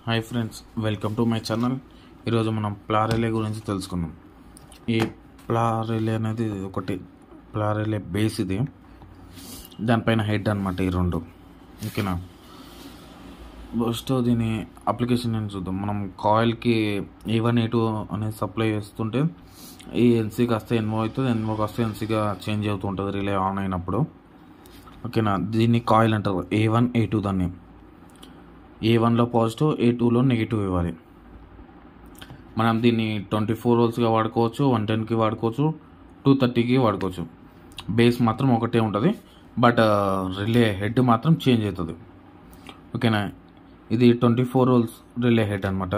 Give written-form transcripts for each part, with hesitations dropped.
Hi friends, welcome to my channel. ఈరోజు మనం ప్లా రిలే గురించి తెలుసుకుందాం. ఈ ప్లా రిలే అనేది ఒకటి ప్లా రిలే బేస్, ఇది దానిపైన హెడ్ అనమాట. ఈ రెండు ఓకేనా. ఫస్ట్ దీని అప్లికేషన్ నేను చూద్దాం. మనం కాయిల్కి A1 A2 అనేది సప్లై చేస్తుంటే ఈ ఎన్సీ కాస్త ఎన్ఓ అవుతుంది, ఎన్ఓ కాస్త ఎన్సీగా చేంజ్ అవుతూ ఉంటుంది రిలే ఆన్ అయినప్పుడు. ఓకేనా. దీన్ని కాయిల్ అంటారు. A1 A2 దాన్ని A1లో పాజిటివ్, A2లో నెగిటివ్ ఇవ్వాలి. మనం దీన్ని 24 వోల్ట్స్గా వాడుకోవచ్చు, 110కి వాడుకోవచ్చు, 230కి వాడుకోవచ్చు. బేస్ మాత్రం ఒకటే ఉంటుంది, బట్ రిలే హెడ్ మాత్రం చేంజ్ అవుతుంది. ఓకేనా. ఇది 24 వోల్ట్స్ రిలే హెడ్ అనమాట.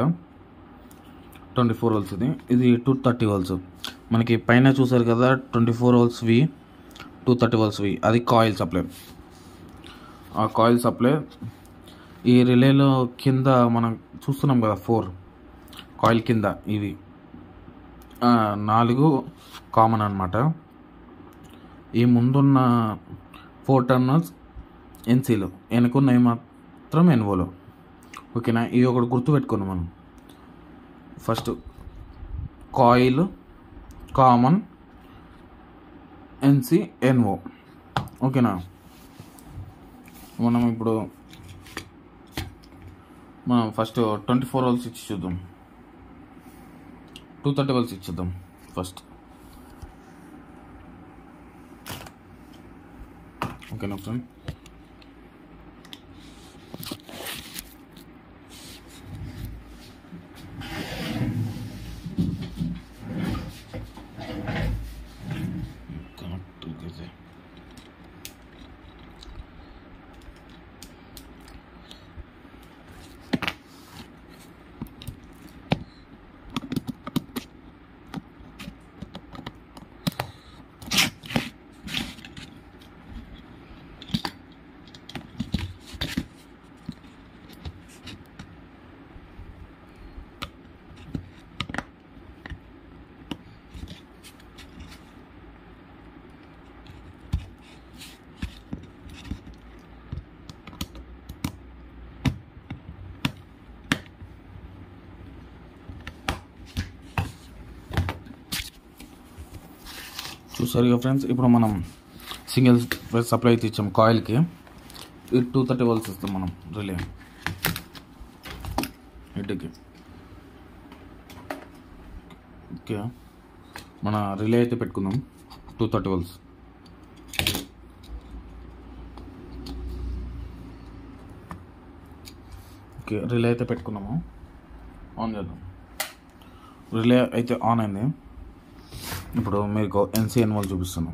24 వోల్ట్స్ ఇది 230 వోల్ట్స్. మనకి పైన చూసారు కదా 24 వోల్ట్స్వి, 230 వోల్ట్స్వి, అది కాయిల్ సప్లై. ఆ కాయిల్ సప్లై ఈ రిలేలో కింద మనం చూస్తున్నాం కదా 4 కాయిల్ కింద, ఇవి 4 కామన్ అనమాట. ఈ ముందున్న 4 టర్మినల్స్ ఎన్సీలో, వెనుకున్నవి మాత్రం ఎన్ఓలో. ఓకేనా. ఇవి ఒకటి గుర్తుపెట్టుకున్నాం మనం. First coil common, NC NO. ఓకేనా. మనం ఇప్పుడు ఫస్ట్ 24 వోల్ట్స్ ఇచ్చి చూద్దాం, 230 వోల్ట్స్ ఇచ్చేద్దాం ఫస్ట్. ఓకేనా ఫ్రెండ్. చూసారు కదా ఫ్రెండ్స్. ఇప్పుడు మనం సింగిల్ సప్లై అయితే ఇచ్చాం కాయిల్కి. ఇది 230 వోల్ట్స్ ఇస్తాం మనం రిలే హెడ్కి. ఓకే, మన రిలే అయితే పెట్టుకుందాం 230 వోల్ట్స్. ఓకే, రిలే అయితే పెట్టుకున్నాము. ఆన్ చేద్దాం. రిలే అయితే ఆన్ అయింది. ఇప్పుడు మీకు ఎన్సీఎన్ వాళ్ళు చూపిస్తున్నాం.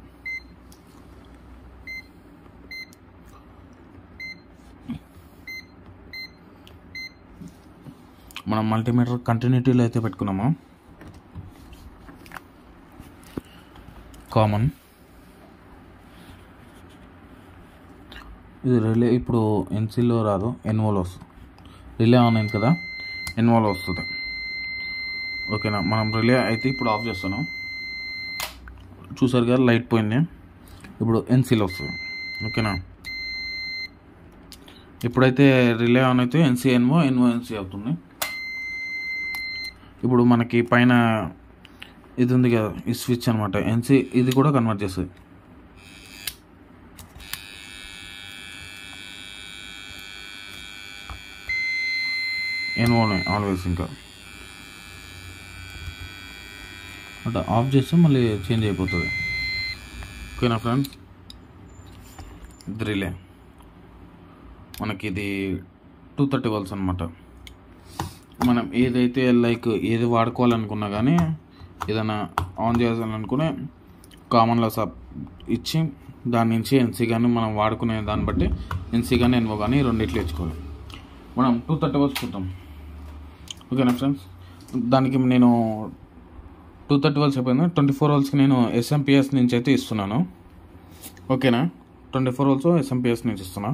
మనం మల్టీమీటర్ కంటిన్యూటీలో అయితే పెట్టుకున్నాము. కామన్, ఇది రిలే ఇప్పుడు ఎన్సీలో రాదు, ఎన్ఓలో వస్తుంది. రిలే ఆన్ అయింది కదా, ఎన్ఓలో వస్తుంది. ఓకేనా. మనం రిలే అయితే ఇప్పుడు ఆఫ్ చేస్తున్నాం. చూసారు కదా లైట్ పోయింది. ఇప్పుడు ఎన్సీలో వస్తుంది. ఓకేనా. ఇప్పుడైతే రిలే ఆన్ అయితే ఎన్సీ ఎన్ఓ, ఎన్ఓ ఎన్సీ అవుతుంది. ఇప్పుడు మనకి పైన ఇది ఉంది కదా, ఈ స్విచ్ అనమాట, ఎన్సీ ఇది కూడా కన్వర్ట్ చేస్తుంది. ఎన్ఓనే ఆల్వేస్. ఇంకా అంటే ఆఫ్ చేస్తే మళ్ళీ చేంజ్ అయిపోతుంది. ఓకేనా ఫ్రెండ్స్. ఇది రిలే మనకి, ఇది 230 వోల్ట్స్ అనమాట. మనం ఏదైతే లైక్ ఏది వాడుకోవాలనుకున్నా కానీ, ఏదైనా ఆన్ చేయాలనుకునే కామన్లో ఇచ్చి దాని నుంచి ఎన్సీ కానీ మనం వాడుకునే దాన్ని బట్టి ఎన్సీ కానీ ఎన్ఓ కానీ రెండిట్లు ఇచ్చుకోవాలి. మనం 230 వోల్ట్స్ చూద్దాం. ఓకేనా ఫ్రెండ్స్. దానికి నేను 230 వోల్ట్స్ అయిపోయింది. 24 వోల్ట్స్కి నేను SMPS నుంచి అయితే ఇస్తున్నాను. ఓకేనా. 24 వోల్ట్స్ SMPS నుంచి ఇస్తున్నా.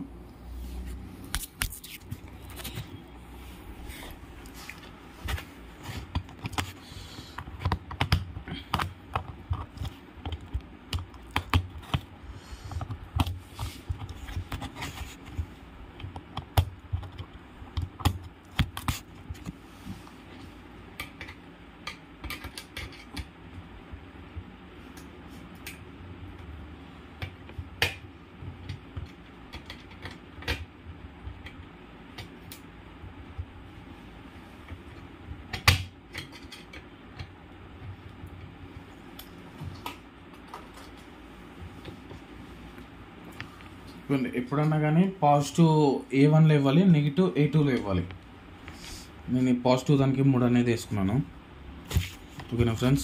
ఎప్పుడన్నా కానీ పాజిటివ్ A1లో ఇవ్వాలి, నెగిటివ్ A2లో ఇవ్వాలి. నేను ఈ పాజిటివ్ దానికి 3 అనేది వేసుకున్నాను. ఓకేనా ఫ్రెండ్స్.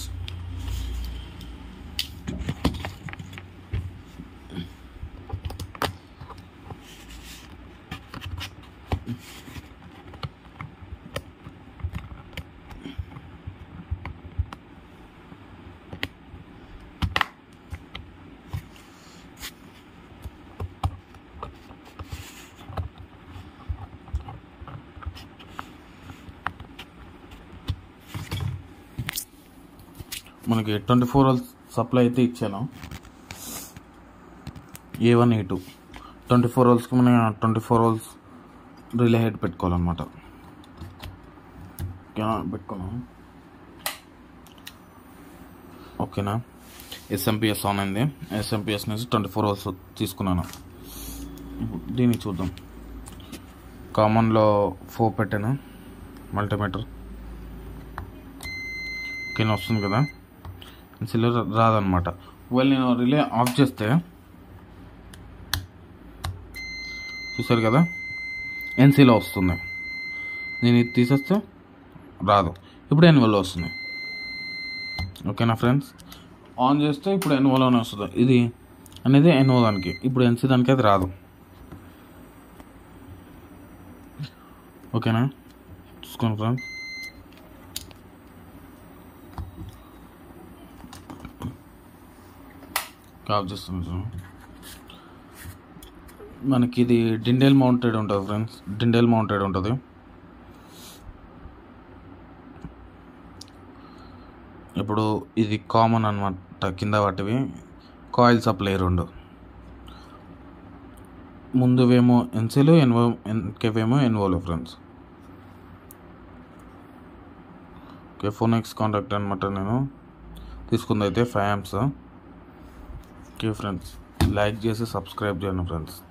మనకి 24 hours సప్లై అయితే ఇచ్చాను. A1 A2 24 hours మనం 24 hours రిలే హెడ్ పెట్టుకోవాలన్నమాట. ఓకేనా, పెట్టుకున్నాం. ఓకేనా, SMPS ఆన్ అయింది. SMPS నుంచి 24 hours తీసుకున్నాను. దీన్ని చూద్దాం. కామన్లో 4 పెట్టాను మల్టీమీటర్. ఓకేనా, వస్తుంది కదా. ఎన్సీలో రాదనమాట. ఒకవేళ నేను రిలే ఆఫ్ చేస్తే చూసారు కదా, ఎన్సీలో వస్తుంది. నేను ఇది తీసేస్తే రాదు. ఇప్పుడు ఎన్వోలో వస్తుంది. ఓకేనా ఫ్రెండ్స్. ఆన్ చేస్తే ఇప్పుడు ఎన్వోలోనే వస్తుంది. ఇది అనేది ఎన్వో దానికి, ఇప్పుడు ఎన్సీ దానికి అది రాదు. ఓకేనా, చూసుకోండి ఫ్రెండ్స్. ఆఫ్ చేస్తున్నాం. మనకి ఇది డిండెల్ మౌంటెడ్ ఉంటుంది ఫ్రెండ్స్. డిండెల్ మౌంటెడ్ ఉంటుంది. ఇప్పుడు ఇది కామన్ అనమాట. కింద వాటివి కాయిల్ సప్లై 2. ముందువేమో ఎన్సీలు, వెనకవేమో ఎన్వోలు ఫ్రెండ్స్. ఓకే, ఫోనెక్స్ కాంటాక్ట్ అనమాట. నేను తీసుకుంది అయితే 5 amps. ఓకే ఫ్రెండ్స్, లైక్ చేసి సబ్స్క్రైబ్ చేయండి ఫ్రెండ్స్.